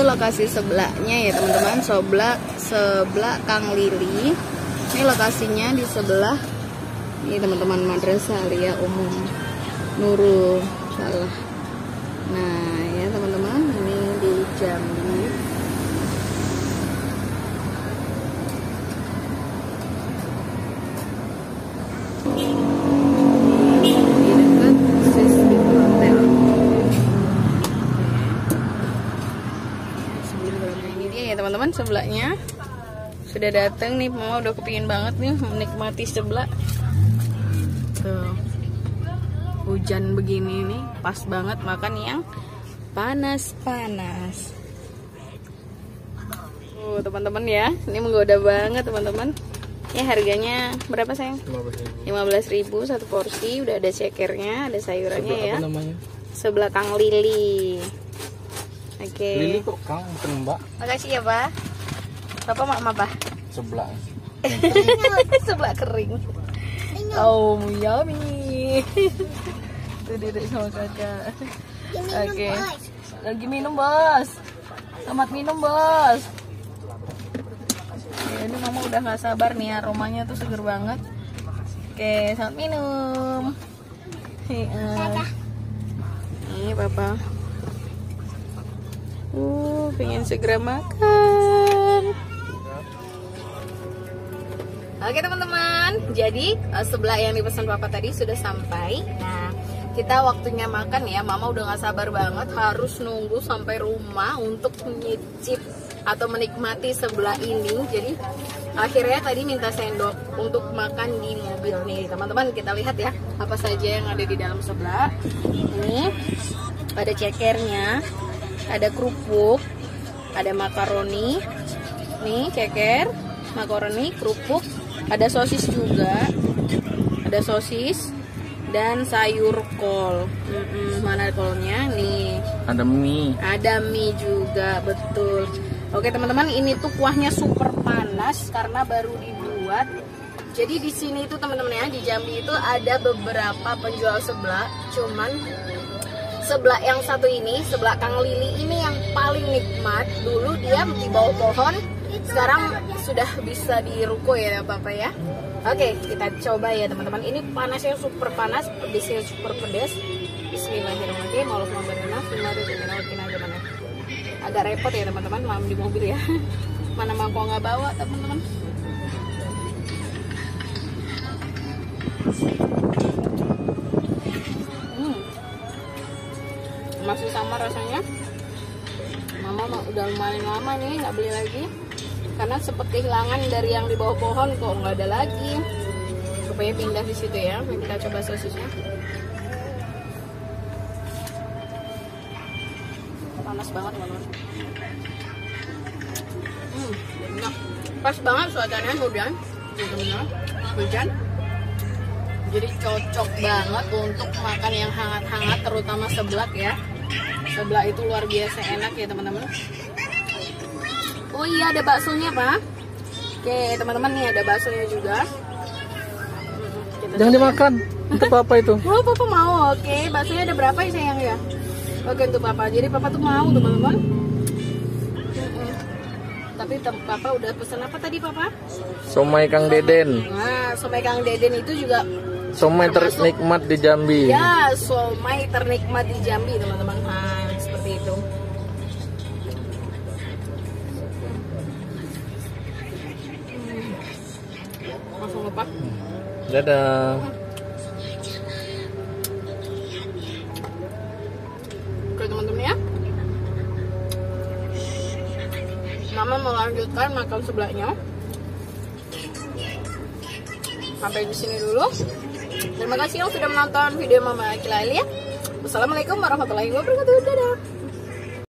lokasi sebelahnya ya teman-teman, sebelah Kang Lili. Ini lokasinya di sebelah ini teman-teman, Madrasah Alia Umum Nurul Salah. Nah ya teman-teman, ini di Jambi. Teman-teman, sebelahnya sudah datang nih. Mama udah kepingin banget nih menikmati sebelah. Tuh, hujan begini nih pas banget makan yang panas-panas. Teman-teman ya, ini menggoda banget teman-teman. Ya harganya berapa sayang? 15.000 satu porsi. Udah ada cekernya, ada sayurannya ya. Apa namanya? Sebelah Kang Lili. Oke. Lili kok Kang, Mbak? Makasih ya Pak. Bapak mak apa? Sebelah. Sebelah kering. Oh, yummy. Tuh duduk sama kakak. Oke. Lagi minum bos. Selamat minum bos. Ya, ini mama udah nggak sabar nih, aromanya tuh seger banget. Oke, selamat minum. Ini papa. Pengen segera makan. Oke teman-teman, jadi sebelah yang dipesan papa tadi sudah sampai. Nah, kita waktunya makan ya. Mama udah gak sabar banget, harus nunggu sampai rumah untuk menyicip atau menikmati sebelah ini. Jadi akhirnya tadi minta sendok untuk makan di mobil nih. Teman-teman, kita lihat ya apa saja yang ada di dalam sebelah. Ini ada cekernya, ada kerupuk, ada makaroni, nih ceker, makaroni, kerupuk, ada sosis juga, ada sosis dan sayur kol. Mana kolnya? Nih. Ada mie juga, betul. Oke teman-teman, ini tuh kuahnya super panas karena baru dibuat. Jadi di sini itu teman-teman ya, di Jambi itu ada beberapa penjual sebelah, cuman sebelah yang satu ini, sebelah Kang Lili ini yang paling nikmat. Dulu dia di bawah pohon, sekarang sudah bisa di ruko ya Bapak ya. Oke, kita coba ya teman-teman. Ini panasnya super panas, pedesnya super pedas. Bismillahirrahmanirrahim. Agak repot ya teman-teman, malam di mobil ya. Mana mangkok nggak bawa teman-teman. Masih sama rasanya. Mama udah lumayan lama nih nggak beli lagi karena sempat kehilangan dari yang di bawah pohon, kok nggak ada lagi. Supaya pindah di situ ya. Kita coba sosisnya. Panas banget teman-teman. Enak. Pas banget suasananya hujan. Jadi cocok banget untuk makan yang hangat-hangat, terutama seblak ya. Seblak itu luar biasa enak ya teman-teman. Oh iya, ada baksonya Pak. Oke teman-teman, nih ada baksonya juga. Jangan dimakan. Untuk papa itu. Oh papa mau. Oke, baksonya ada berapa ya sayang ya? Oke, untuk papa. Jadi papa tuh mau teman-teman. Tapi papa udah pesan apa tadi papa? Somai Kang Deden. Nah, somai Kang Deden itu juga somai ternikmat di Jambi. Ya, somai ternikmat di Jambi teman-teman. Nah, seperti itu. Langsung lepas. Dadah. Oke teman-teman ya. Mama melanjutkan makan sebelahnya. Sampai di sini dulu. Terima kasih yang sudah menonton video Mama Akila ya. Wassalamualaikum warahmatullahi wabarakatuh. Dadah.